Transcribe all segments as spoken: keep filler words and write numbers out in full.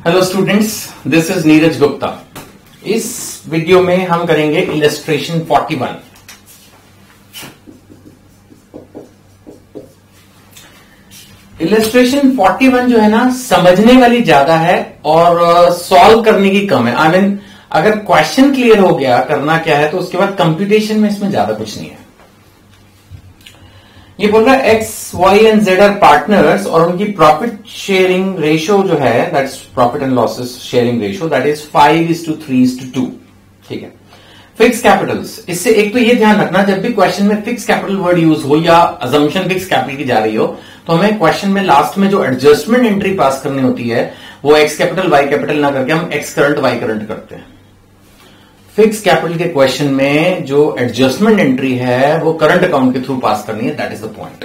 Hello students, this is Neeraj Gupta. इस video में हम करेंगे इलस्ट्रेशन इकतालीस। इलस्ट्रेशन इकतालीस जो है ना, समझने वाली ज्यादा है और सॉल्व करने की कम है। आई I मीन mean, अगर क्वेश्चन क्लियर हो गया करना क्या है तो उसके बाद कंप्यूटेशन में इसमें ज्यादा कुछ नहीं है। ये बोल रहा है X Y and Z are partners और उनकी प्रॉफिट शेयरिंग रेशियो जो है, that is profit and losses sharing ratio, that is five is two three is two two. ठीक है। फिक्स कैपिटल्स, इससे एक तो ये ध्यान रखना, जब भी क्वेश्चन में फिक्स कैपिटल वर्ड यूज हो या अजम्पशन फिक्स कैपिटल की जा रही हो तो हमें क्वेश्चन में लास्ट में जो एडजस्टमेंट एंट्री पास करनी होती है वो एक्स कैपिटल वाई कैपिटल ना करके हम एक्स करंट वाई करंट करते हैं। फिक्स कैपिटल के क्वेश्चन में जो एडजस्टमेंट एंट्री है वो करंट अकाउंट के थ्रू पास करनी है, दैट इज द पॉइंट।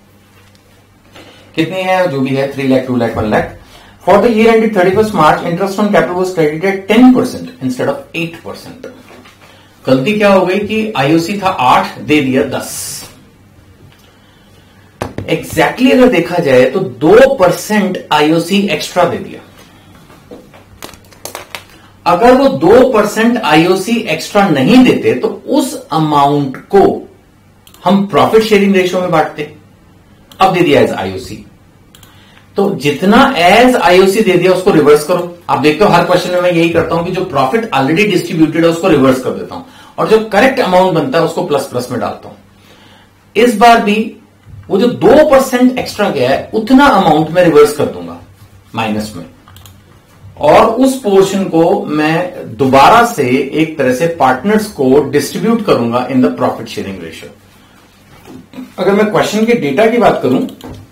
कितनी है जो भी है, three lakh two lakh one lakh. For the year ended thirty first March interest on capital was credited ten percent instead of eight percent. गलती क्या हो गई कि आईओसी था आठ, दे दिया दस। एग्जैक्टली exactly अगर देखा जाए तो दो परसेंट आईओसी एक्स्ट्रा दे दिया। अगर वो दो परसेंट आईओसी एक्स्ट्रा नहीं देते तो उस अमाउंट को हम प्रॉफिट शेयरिंग रेशियो में बांटते। अब दे दिया एज आईओसी, तो जितना एज आईओसी दे दिया उसको रिवर्स करो। आप देखते हो हर क्वेश्चन में मैं यही करता हूं कि जो प्रॉफिट ऑलरेडी डिस्ट्रीब्यूटेड है उसको रिवर्स कर देता हूं और जो करेक्ट अमाउंट बनता है उसको प्लस प्लस में डालता हूं। इस बार भी वो जो दो परसेंट एक्स्ट्रा गया है उतना अमाउंट में रिवर्स कर दूंगा माइनस में, और उस पोर्शन को मैं दोबारा से एक तरह से पार्टनर्स को डिस्ट्रीब्यूट करूंगा in the profit sharing ratio. अगर मैं क्वेश्चन के डेटा की बात करूं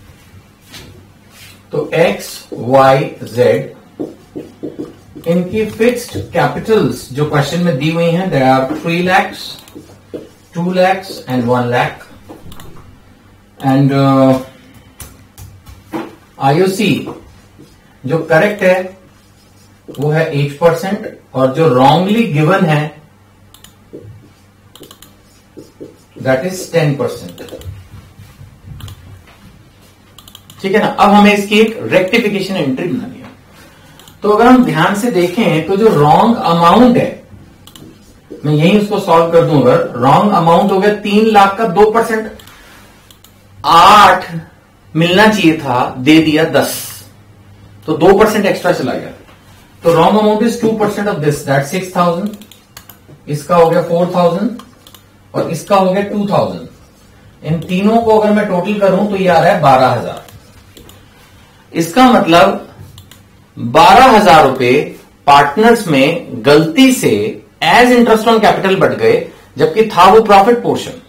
तो एक्स वाई जेड इनकी फिक्स्ड कैपिटल्स जो क्वेश्चन में दी हुई हैं, there are three lakhs, two lakhs and one lakh. And IOC जो करेक्ट है वो है एट परसेंट और जो रॉन्गली गिवन है दैट इज टेन परसेंट। ठीक है ना। अब हमें इसकी एक रेक्टिफिकेशन एंट्री बनानी है। तो अगर हम ध्यान से देखें तो जो रॉन्ग अमाउंट है, मैं यही उसको सॉल्व कर दूं। अगर रॉन्ग अमाउंट हो गया तीन लाख का दो परसेंट, आठ मिलना चाहिए था, दे दिया दस, तो दो परसेंट एक्स्ट्रा चला गया। तो wrong amount is two percent of this, that six thousand, इसका हो गया फोर थाउजेंड और इसका हो गया टू थाउजेंड। इन तीनों को अगर मैं टोटल करूं तो ये आ रहा है बारह हजार। इसका मतलब बारह हजार रुपए पार्टनर्स में गलती से एज इंटरेस्ट ऑन कैपिटल बढ़ गए, जबकि था वो प्रॉफिट पोर्शन।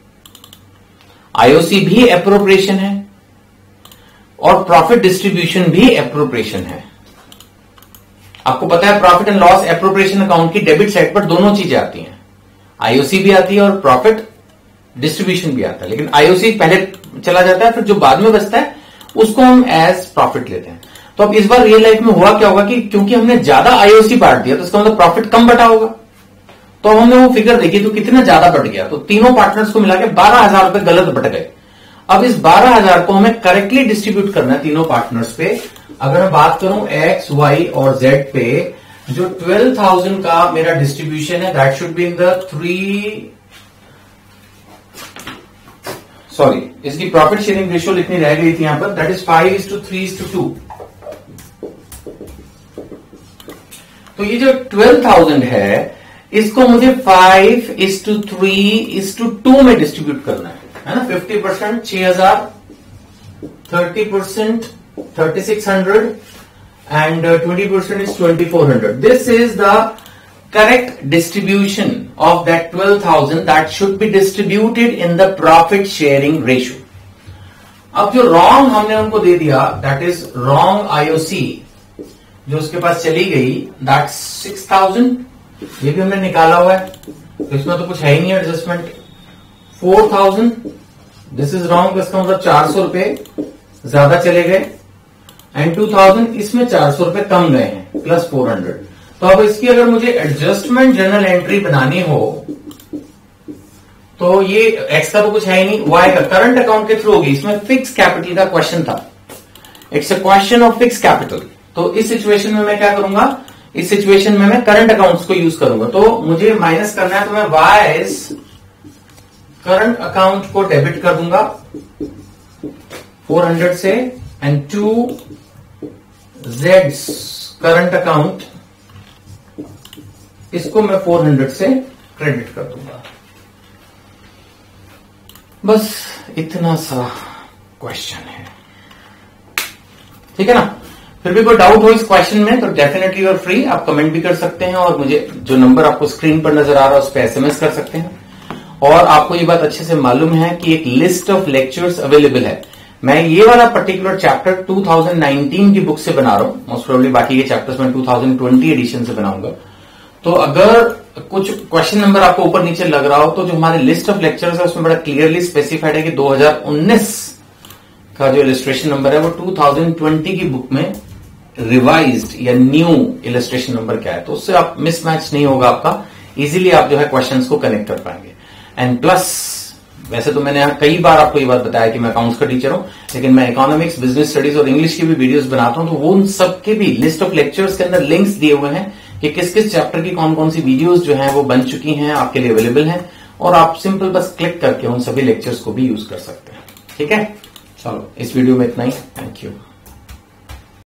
आईओसी भी एप्रोप्रिएशन है और प्रॉफिट डिस्ट्रीब्यूशन भी एप्रोप्रिएशन है। आपको पता है profit and loss appropriation account की डेबिट साइड पर दोनों चीजें आती हैं, आईओसी भी आती है और प्रॉफिट डिस्ट्रीब्यूशन भी आता है। लेकिन आईओसी पहले चला जाता है, फिर जो बाद में बचता है उसको हम एज प्रॉफिट लेते हैं। तो अब इस बार रियल लाइफ में हुआ क्या होगा कि क्योंकि हमने ज्यादा आईओसी बांट दिया तो इसका मतलब प्रॉफिट कम बटा होगा। तो हमने वो फिगर देखी तो कितना ज्यादा बढ़ गया, तो तीनों पार्टनर्स को मिला के बारह हजार रुपए गलत बट गए। अब इस बारह हजार को हमें करेक्टली डिस्ट्रीब्यूट करना है तीनों पार्टनर्स पे। अगर मैं बात करूं एक्स वाई और जेड पे, जो ट्वेल्व थाउजेंड का मेरा डिस्ट्रीब्यूशन है that should be in the three, sorry इसकी प्रॉफिट शेयरिंग रेशियो लिखनी रह गई थी यहां पर, that is five is two three is two two. तो ये जो ट्वेल्व थाउजेंड है इसको मुझे five is two three is two two में डिस्ट्रीब्यूट करना है, है ना। फिफ्टी परसेंट छह हजार, thirty percent thirty six hundred and twenty percent is twenty four hundred. This is the correct distribution of that twelve thousand that should be distributed in the profit sharing ratio. अब जो wrong हमने उनको दे दिया that is wrong IOC जो उसके पास चली गई, that six thousand, ये भी हमने निकाला हुआ है तो इसमें तो कुछ है ही नहीं adjustment. Four thousand, this is wrong, इसका मतलब चार सौ रुपए ज्यादा चले गए। एंड टू थाउजेंड, इसमें चार सौ रुपए कम गए हैं, प्लस फोर हंड्रेड। तो अब इसकी अगर मुझे एडजस्टमेंट जर्नल एंट्री बनानी हो तो ये एक्स का तो कुछ है ही नहीं, वाई का करंट अकाउंट के थ्रू होगी। इसमें फिक्स कैपिटल का क्वेश्चन था, it's a question of fix capital. तो इस सिचुएशन में मैं क्या करूंगा, इस सिचुएशन में मैं करंट अकाउंट्स को यूज करूंगा। तो मुझे माइनस करना है तो मैं वाइज करंट अकाउंट को डेबिट कर दूंगा चार सौ से, एंड टू जेड्स करंट अकाउंट, इसको मैं चार सौ से क्रेडिट कर दूंगा। बस इतना सा क्वेश्चन है, ठीक है ना। फिर भी कोई डाउट हो इस क्वेश्चन में तो डेफिनेटली यू आर फ्री, आप कमेंट भी कर सकते हैं और मुझे जो नंबर आपको स्क्रीन पर नजर आ रहा है उस पर एसएमएस कर सकते हैं। और आपको ये बात अच्छे से मालूम है कि एक लिस्ट ऑफ लेक्चर्स अवेलेबल है। मैं ये वाला पर्टिकुलर चैप्टर दो हज़ार उन्नीस की बुक से बना रहा हूं, मोस्ट प्रोबेबली बाकी के चैप्टर्स में दो हज़ार बीस एडिशन से बनाऊंगा। तो अगर कुछ क्वेश्चन नंबर आपको ऊपर नीचे लग रहा हो तो जो हमारी लिस्ट ऑफ लेक्चर्स है उसमें बड़ा क्लियरली स्पेसिफाइड है कि दो हज़ार उन्नीस का जो इलस्ट्रेशन नंबर है वो दो हज़ार बीस की बुक में रिवाइज्ड या न्यू इलस्ट्रेशन नंबर क्या है, तो उससे आप मिसमैच नहीं होगा आपका, इजीली आप जो है क्वेश्चंस को कनेक्ट कर पाएंगे। एंड प्लस वैसे तो मैंने कई बार आपको ये बात बताया कि मैं अकाउंट्स का टीचर हूं, लेकिन मैं इकोनॉमिक्स, बिजनेस स्टडीज और इंग्लिश की भी वीडियोस बनाता हूं, तो वो उन सबके भी लिस्ट ऑफ लेक्चर्स के अंदर लिंक्स दिए हुए हैं कि किस किस चैप्टर की कौन कौन सी वीडियोस जो हैं वो बन चुकी हैं, आपके लिए अवेलेबल हैं, और आप सिंपल बस क्लिक करके उन सभी लेक्चर्स को भी यूज कर सकते हैं। ठीक है, चलो इस वीडियो में इतना ही, थैंक यू।